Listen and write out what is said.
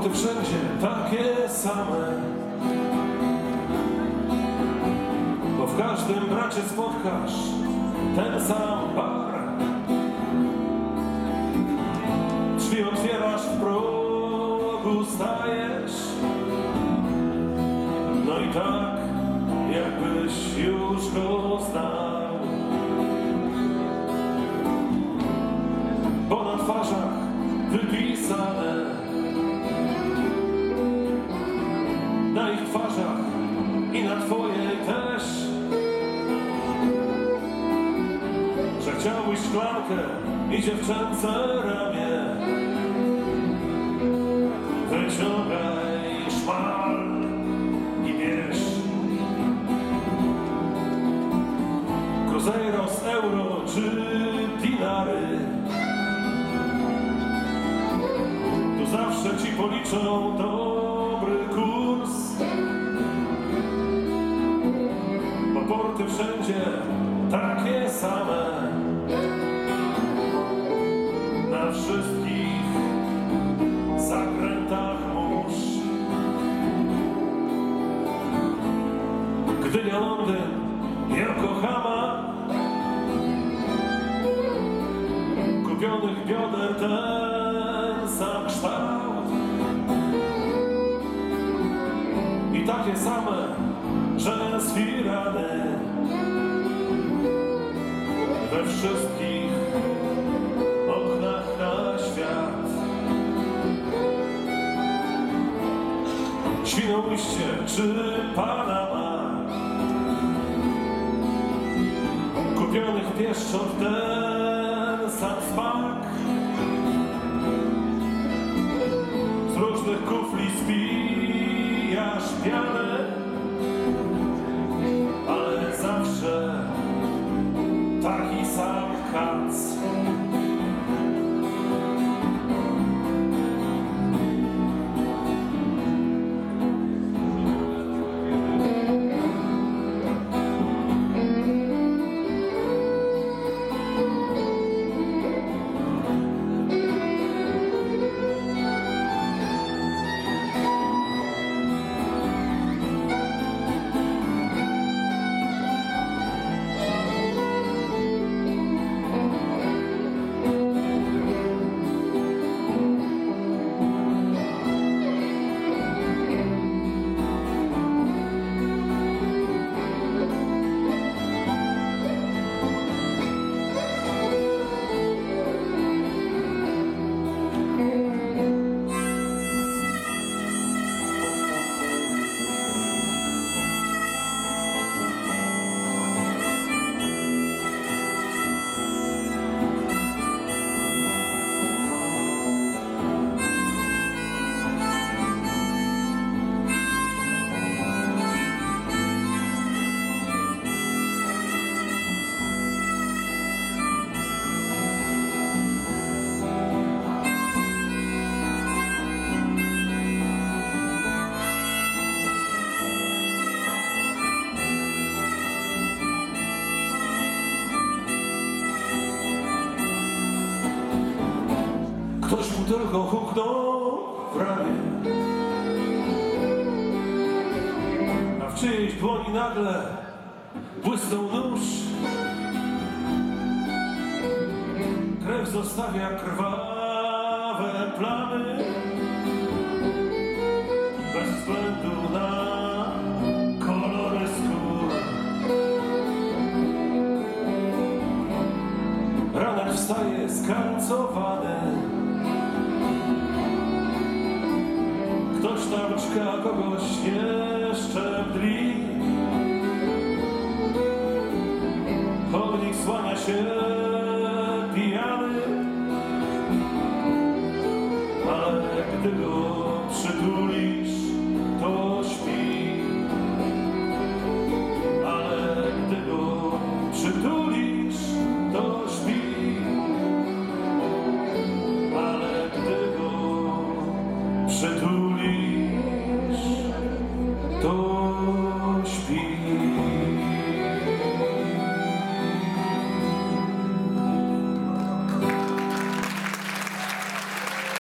Porty wszędzie takie same, bo w każdym bracie spotkasz ten sam bar. Drzwi otwierasz, w progu stajesz, no i tak jakbyś już go znał, bo na twarzach wypisane, na ich twarzach i na twojej też, że chciałbyś szklankę i dziewczęce ramię. Wyciągaj szmal i bierz Cruzeiros, euro czy dinary. Tu zawsze ci policzą dobry kurs, bo porty wszędzie takie same, na wszystkich zakrętach mórz. Gdynia, Londyn, Yokohama, kupionych bioder ten sam kształt i takie same, że zwirane we wszystkich oknach na świat. Świnoujście czy Panama, kupionych pieszczot ten sam smak, z różnych kufli spijasz pianę, ale zawsze taki sam kac. Ktoś mu tylko huknął w ramię, a w czyjejś dłoni nagle błysnął nóż. Krew zostawia krwawe plamy, bez względu na kolory skór. Ranek wstaje skalcowany, ktoś tam czka, kogoś jeszcze mdli. Chodnik słania się pijany, ale gdy go przytulisz, to śpi. Ale gdy go przytulisz, to śpi. Ale gdy go przytulisz,